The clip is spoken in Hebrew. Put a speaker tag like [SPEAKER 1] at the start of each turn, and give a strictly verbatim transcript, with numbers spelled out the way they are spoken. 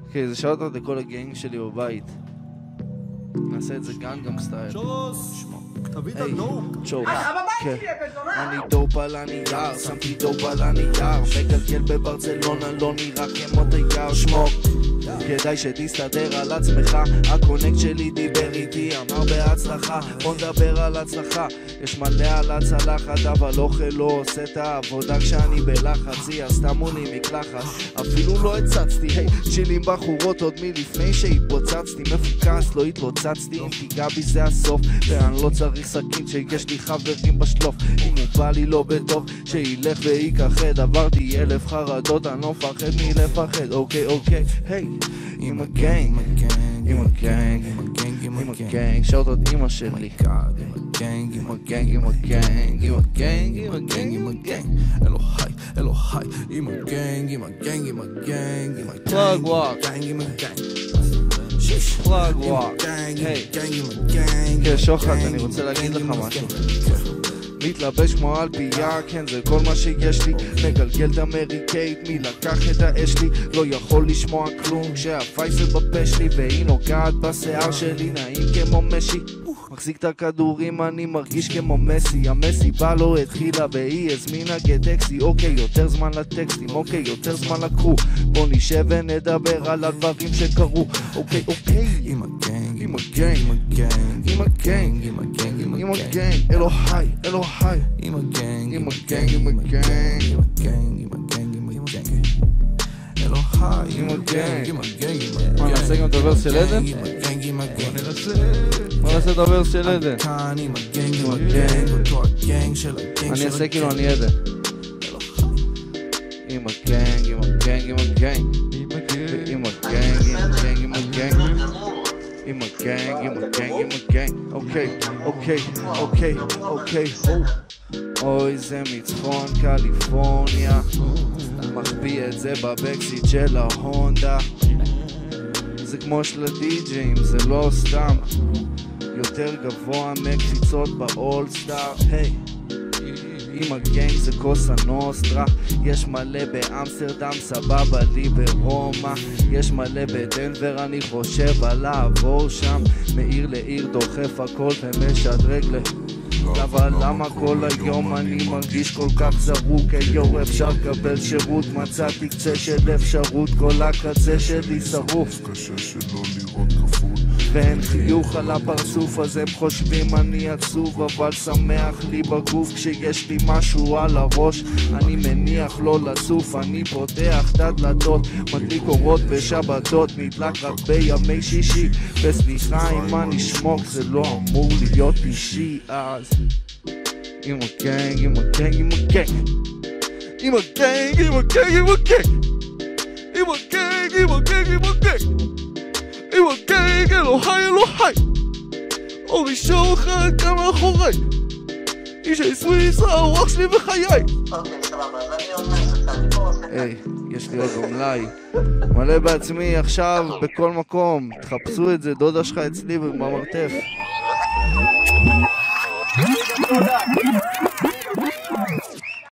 [SPEAKER 1] אוקיי, זה שעות עוד לכל הגנג שלי בבית. נעשה את זה גנגם סטייל.
[SPEAKER 2] תביא את הדופ.
[SPEAKER 1] צ'וס, כן. אני דופ על הנייר, שמתי דופ על הנייר, מגלגל בברצלונה, לא נראה כמו תייר. שמוק, כדאי שתסתדר על עצמך, הקונקט שלי דיבר איתי, אמר בהצלחה. בוא נדבר על הצלחה, יש מלא על הצלחת, אבל אוכל לא עושה את העבודה כשאני בלחץ. היא עשתה מוני מקלחת, אפילו לא הצצתי, היי, צ'ילים בחורות עוד מלפני שהתפוצצתי, מפוקס, לא התלוצצתי, אם תיגע בי זה הסוף, ואני לא צריך סכין שיש לי חברים בשלוף, אם הוא בא לי לא בטוב, שילך ויקחד, עברתי אלף חרדות, אני לא מפחד מלפחד, אוקיי, אוקיי, היי, עם הגנג, עם הגנג, עם הגנג, שעות עוד אמא שלי, עם הגנג, עם הגנג, עם הגנג, עם הגנג, עם הגנג, עם הגנג, אלוהי, אלוהי, עם הגנג, עם הגנג, עם הגנג, עם הגנג, פלאג וואק, עם הגנג, פלאג וואק, היי, כן, שוחד, אני רוצה להגיד לך משהו. מתלבש כמו על פייה, כן זה כל מה שיש לי, מגלגל את אמריקאית, מי לקח את האש לי, לא יכול לשמוע כלום כשהפייסל בפה שלי, והיא נוגעת בשיער שלי, נעים כמו משי, מחזיק את הכדורים, אני מרגיש כמו מסי, המסי בא לא התחילה והיא הזמינה כטקסי, אוקיי יותר זמן לטקסטים, אוקיי יותר זמן לקחו, בוא נשב ונדבר על הדברים שקרו, אוקיי אוקיי, עם הגנג, עם הגנג, עם הגנג, עם הגנג, עם הגנג, עם הגנג, אלוהי, אלוהי, עם הגנג, עם הגנג, עם הגנג, עם הגנג, עם הגנג, עם הגנג, אלוהי, עם הגנג, עם הגנג, מה נעשה גם את הוורס של עדן? בוא נעשה את הוורס של עדן, אני אעשה כאילו אני עדן, עם הגנג, עם הגנג, עם הגנג, עם הגנג, עם הגנג, עם הגנג, עם הגנג, עם הגנג, עם הגנג, אוקיי, אוקיי, אוקיי, אוקיי, אוי זה מצפון קליפורניה, מחביא את זה בבקסיט של ההונדה, זה כמו של הדי-ג'ים, זה לא סתם, יותר גבוה מקפיצות באולסטאר, היי, עם הגנג זה קוסה נוסטרה, יש מלא באמסטרדם, סבבה לי ברומא, יש מלא בדנבר, אני חושב על לעבור שם, מעיר לעיר דוחף הכל ומשדרג ל... אבל למה כל היום אני מרגיש כל כך זרוק, היו אפשר לקבל שירות, מצאתי קצה של אפשרות, כל הקצה שלי שרוף, קשה שלא לראות כפול, ואין חיוך על הפרצוף, אז הם חושבים אני עצוב, אבל שמח לי בגוף כשיש לי משהו על הראש, אני מניח לא לצוף, אני פותח את הדלתות, מדליק אורות בשבתות, נדלק רק בימי שישי, וסליחה אם אני שמוק, זה לא אמור להיות אישי, אז עם הגנג, עם הגנג, עם הגנג, עם הגנג, עם הגנג, עם הגנג, עם הגנג, עם הגנג, עם הגנג, עם הגנג, אלוהי, אלוהי, אורי שוחד כאן מאחורי, אישי סוויסה, הרוח שלי וחיי.
[SPEAKER 3] אוקיי, סבבה, אז אני אומר שקצת פה עושה...
[SPEAKER 1] היי, יש לי עוד גומלי, מלא בעצמי עכשיו בכל מקום, תחפשו את זה, דודה שלך אצלי במרתף.